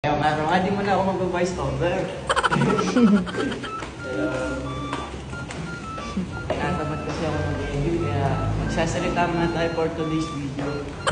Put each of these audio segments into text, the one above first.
Kaya nga, di mo na ako mag-voice over. Natamat kasi ako mag-edit, kaya magsasalita muna tayo for today's video.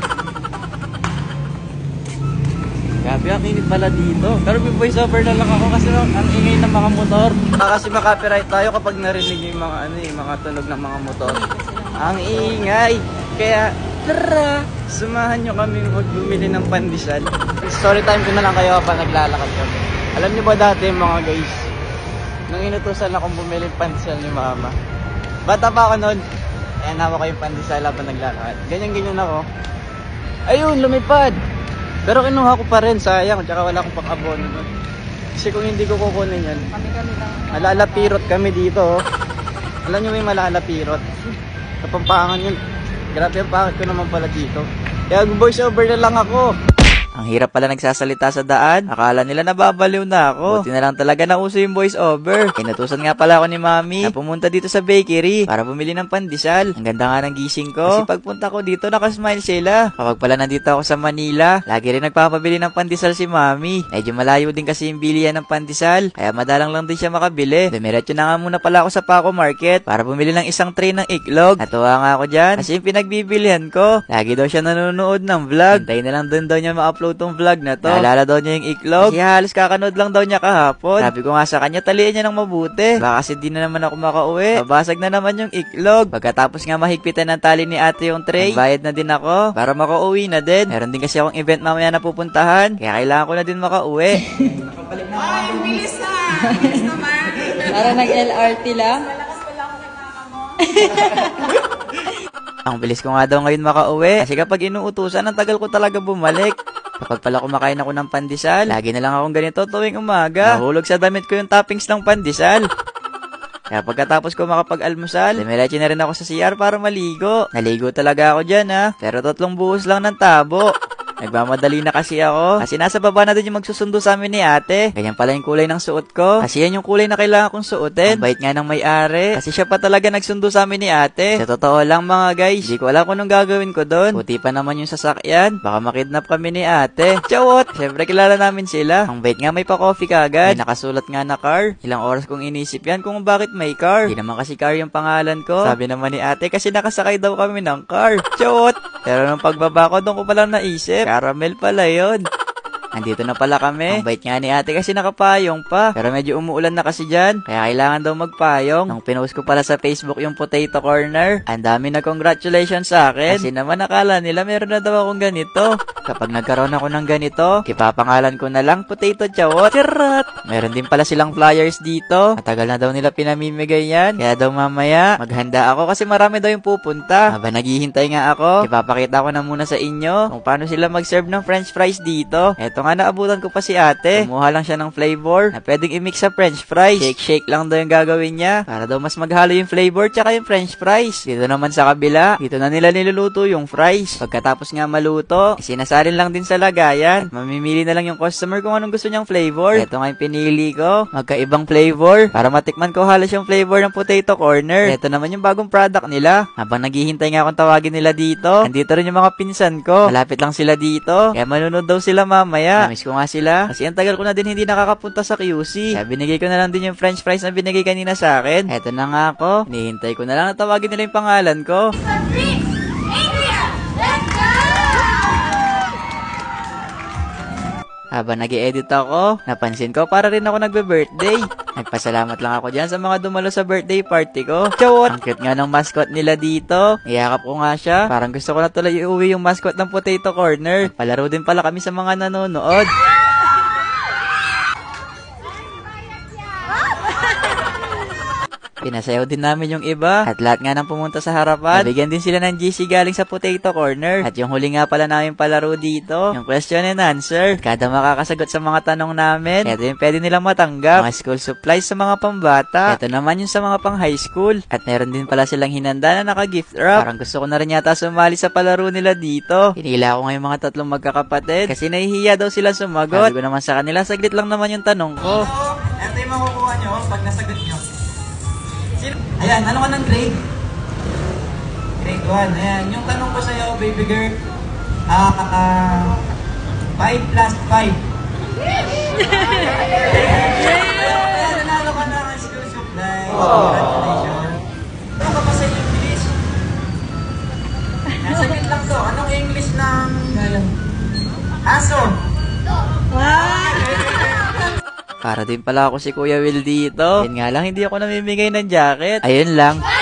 Grabe, ang init pala dito. Pero may voice over na lang ako kasi ang ingay ng mga motor. Kasi makapiright tayo kapag narinig yung mga mga tunog ng mga motor. Ang ingay. Kaya tara, sumahan nyo kami magbumili ng pandesal. Story time ko na lang kayo pa naglalakad kami. Alam nyo ba dati mga guys, nung inutusan akong bumili ng pandesal ni mama, bata pa ako noon, ayan nawa ko yung pandesal habang naglalakad. Ganyan-ganyan ako. Ayun, lumipad. Pero kinuha ko pa rin, sayang, tsaka wala akong pang-abono nun. Kasi kung hindi ko kukunin yan, malalapirot kami dito. Alam nyo may malalapirot? Kapampangan yun. Grabe ang pangit ko naman pala dito. Kaya voice over na lang ako. Ang hirap pala nagsasalita sa daan. Akala nila nababaliw na ako. Buti na lang talaga nauso yung voice over. Inutusan nga pala ako ni mami na pumunta dito sa bakery para bumili ng pandesal. Ang ganda nga ng gising ko. Kasi pagpunta ko dito, nakasmile sila. Kapag pala nandito ako sa Manila, lagi rin nagpapabili ng pandesal si mami. Medyo malayo din kasi yung bilihan ng pandesal. Kaya madalang lang din siya makabili. Dumiretso na nga muna pala ako sa Paco Market para bumili ng isang tray ng iklog. Natuwa nga ako dyan kasi yung pinagbibilihan ko. Lagi daw siya nanonood ng vlog. Hintayin na lang din daw niya ma-upload tong vlog na to. Naalala daw niya yung iklog. Kasi halos kakanood lang daw niya kahapon. Sabi ko nga sa kanya, talian niya ng mabuti. Baka kasi di na naman ako makauwi. Babasag na naman yung iklog. Pagkatapos nga mahigpitan ng tali ni ate yung tray, nagbayad na din ako para makauwi na din. Meron din kasi akong event mamaya na pupuntahan. Kaya kailangan ko na din makauwi. Nakabalik na ako. Ay, bilis na! Bilis naman! Para nag-LRT lang? Malakas pala ako kay mama mo. Ang bilis ko nga daw ngayon makauwi. Kasi kapag inuutusan, ang tagal ko talaga bumalik. Kapag pala kumakain ako ng pandesal, lagi na lang akong ganito tuwing umaga. Nahulog sa damit ko yung toppings ng pandesal. Kaya pagkatapos ko makapag-almusal, dumiretso na rin ako sa CR para maligo. Naligo talaga ako dyan ha, pero 3 buhos lang ng tabo. Nagmamadali na kasi ako. Kasi nasa baba na din yung magsusundo sa amin ni ate. Ganyan pala yung kulay ng suot ko. Kasi yan yung kulay na kailangan kong suotin. Ang bait nga ng may-ari. Kasi siya pa talaga nagsundo sa amin ni ate. Sa totoo lang mga guys, di ko alam kung anong gagawin ko doon. Puti pa naman yung sasakyan. Baka makidnap kami ni ate. Chawot! Siyempre kilala namin sila. Ang bait nga may pa-coffee kagad. May nakasulat nga na car. Ilang oras kong inisip yan kung bakit may car. Di naman kasi car yung pangalan ko. Sabi naman ni ate kasi nakasakay daw kami ng car. Chawot! Pero nung pagbaba ko, doon ko palang naisip. Caramel pala yun. Andito na pala kami. Ang bait nga ni ate kasi nakapayong pa. Pero medyo umuulan na kasi dyan. Kaya kailangan daw magpayong. Nung pinost ko pala sa Facebook yung potato corner, ang dami na congratulations sa akin. Kasi naman nakala nila meron na daw akong ganito. Kapag nagkaroon ako ng ganito, ipapangalan ko na lang Potato Chawot. Charot! Meron din pala silang flyers dito. Matagal na daw nila pinamimigay yan. Kaya daw mamaya, maghanda ako kasi marami daw yung pupunta. Habang naghihintay nga ako, ipapakita ko na muna sa inyo kung paano sila mag-serve ng french fries dito. Eto nga, naabutan ko pa si ate. Kumuha lang siya ng flavor na pwedeng i-mix sa french fries. Shake-shake lang daw yung gagawin niya para daw mas maghalo yung flavor tsaka yung french fries. Dito naman sa kabila, dito na nila niluluto yung fries. Pagkatapos nga maluto, sinasalin lang din sa lagayan. Mamimili na lang yung customer kung anong gusto niyang flavor. Ito nga yung pinili ko. Magkaibang flavor para matikman ko halos yung flavor ng potato corner. Ito naman yung bagong product nila. Habang naghihintay nga akong tawagin nila dito, nandito rin yung mga pinsan ko. Malapit lang sila dito. Kaya manunod daw sila mamaya. Namiss ko nga sila. Kasi ang tagal ko na din hindi nakakapunta sa QC. Kaya binigay ko na lang din yung french fries na binigay kanina sa akin. Eto na nga ako. Hinihintay ko na lang na tawagin nila yung pangalan ko. Adrian, let's go! Habang nag-i-edit ako, napansin ko para rin ako nagbe-birthday. Nagpasalamat lang ako dyan sa mga dumalo sa birthday party ko. Chawot! Ang cute nga ng mascot nila dito. Iyakap ko nga siya. Parang gusto ko na tuloy iuwi yung mascot ng Potato Corner. Palaro din pala kami sa mga nanonood. Pinasayaw din namin yung iba. At lahat nga nang pumunta sa harapan, nabigyan din sila ng GC galing sa Potato Corner. At yung huli nga pala namin palaro dito, yung question and answer. Kada makakasagot sa mga tanong namin, ito yung pwede nilang matanggap. Mga school supplies sa mga pambata. Ito naman yung sa mga pang high school. At meron din pala silang hinanda na naka-gift wrap. Parang gusto ko na rin yata sumali sa palaro nila dito. Hinila ko nga yung mga tatlong magkakapatid kasi nahihiya daw sila sumagot. Sabi ko naman sa kanila, saglit lang naman yung tanong ko. Ito yung makukuha nyo pag nasagot nyo. Ayan, ano ka ng grade? Grade 1. Ayan, yung tanong ko sa'yo, baby girl, 5 plus 5. Nanalo ka na ng school supply. Congratulations. Ano ka pa sa English? Nasagit lang to. Anong English ng aso? Para din pala ako si Kuya Will dito. Yun nga lang, hindi ako namimigay ng jacket. Ayun lang.